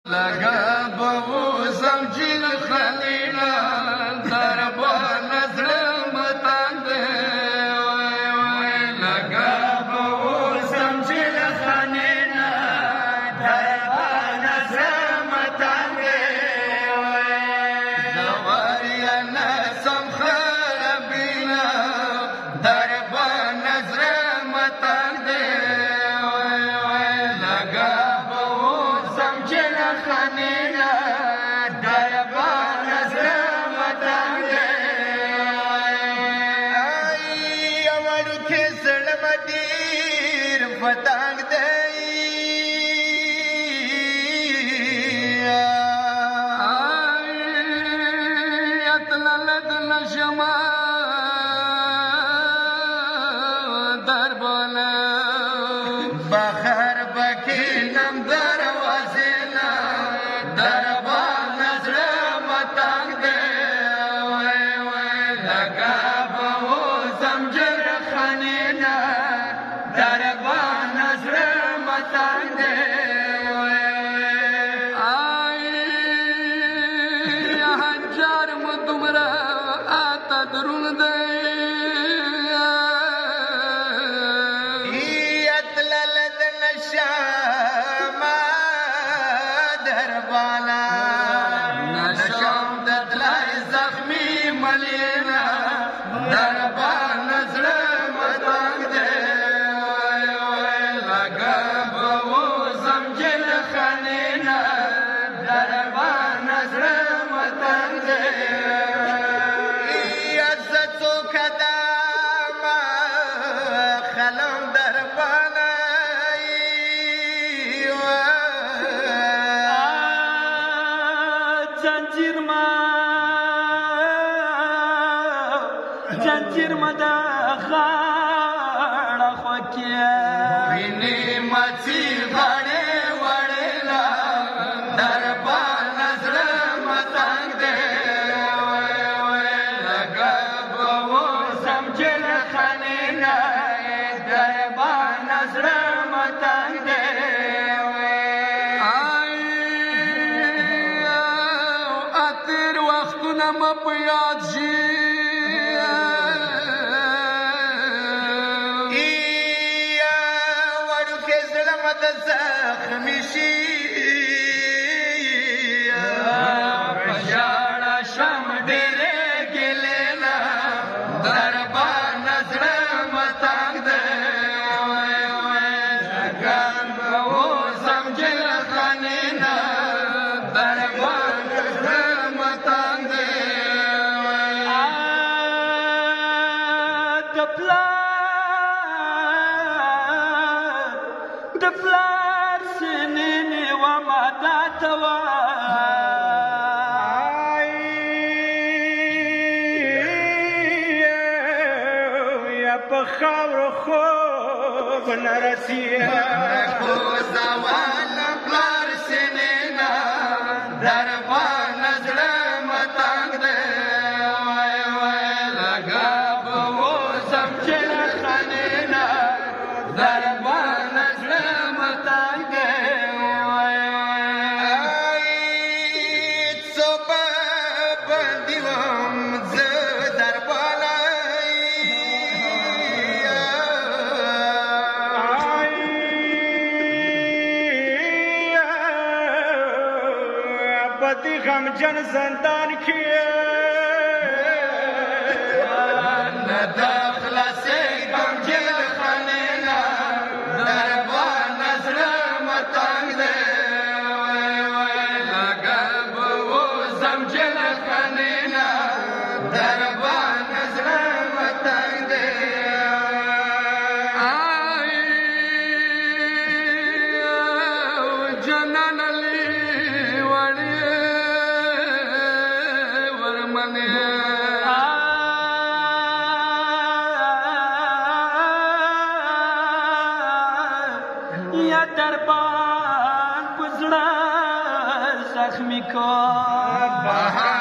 لگا بو زمجیل خلینا دربا نظر متان دے لگا بو زمجیل خلینا دربا نظر متان دے زواریا نسم خرابینا دربا نظر متان دے لگا خانینا دربا نظر متان دے اوڑو کے زڑم دیر فتانگ دے اتلالد نشما دربانا بخار بکینم دروازینا دربا نظر متان دے لگا بو زمجر خانینا دربا نظر متان دے حجار مدمرا آتا درون دے اتلالد نشاما دربانا نشام دتلائی زخمی ملینا دربا نظر متان دے لگا بو زمجل خانینا دربا نظر متان دے عزتو کداما خلم دربانا جنجیر مدا غاڑا خوکیا وینی مچی غاڑے وڑیلا دربا نظر متان دے لگا بو زمجل خانینا دربا نظر متان دے اتیر وقتنا مپیاد جی زخمی شی پشاڑا شم ڈیرے گلینا دربا نظر متان دے لگا بو زمجل خانینا دربا نظر متان دے د پلار سنینې وما دا توا یا په خاورو خوب نه رسیږي زوال پلار سنینا دربا نظر متان دے لگا بو زمجل خانینا دربا متان دے صبح بندیوم ز دربانا بدی غمجن زندان کیے نداخلہ سے غمجن خانینا دربا نظر متان دے لگا بو زمجل خانینا دربا نظر متان دے جنان علی وڑی ورمنے یا دربان گزڑا زخمی کو